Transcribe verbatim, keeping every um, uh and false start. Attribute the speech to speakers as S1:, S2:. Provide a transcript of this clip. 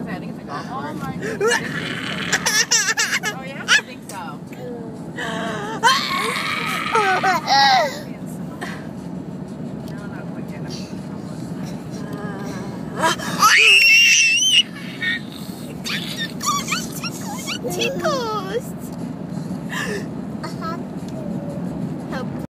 S1: say? I think it's a golf cart.
S2: Oh my goodness.
S1: Oh yeah? I think so. No, not quite yet.
S3: Tickle!